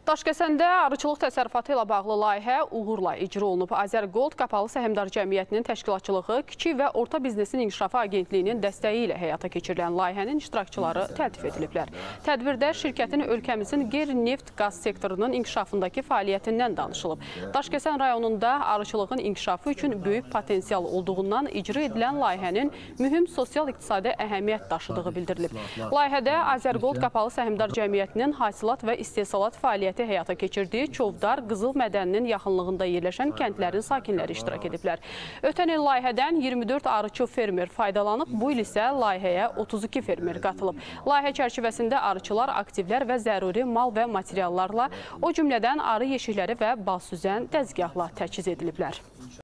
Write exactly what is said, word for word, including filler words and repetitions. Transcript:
Daşkəsəndə arıçılıq təsərrüfatı ilə bağlı layihə uğurla icra olunub. Azərgold Qapalı Səhmdar Cəmiyyətinin təşkilatçılığı, Kiçik və Orta Biznesin İnkişafı Agentliyinin dəstəyi ilə həyata keçirilən layihənin iştirakçıları təltif ediliblər. Tədbirdə şirkətin ölkəmizin qeyri-neft qaz sektorunun inkişafındakı fəaliyyətindən danışılıb. Daşkəsən rayonunda arıçılığın inkişafı üçün böyük potensial olduğundan icra edilən layihənin mühüm sosial-iqtisadi əhəmiyyət daşıdığı bildirilib. Layihədə Azərgold Qapalı Səhmdar Cəmiyyətinin hasilat və istehsalat fəaliyyəti həyata keçirdiyi Çovdar, Qızıl mədəninin yaxınlığında yerləşən kəndlərin sakinləri iştirak ediblər. Ötən il layihədən iyirmi dörd arıçı fermer faydalanıb, bu il isə layihəyə otuz iki fermer qatılıb. Layihə çərçivəsində arıçılar aktivlər və zəruri mal və materiallarla, o cümlədən arı yeşikləri və bal süzən dəzgahla təchiz ediliblər.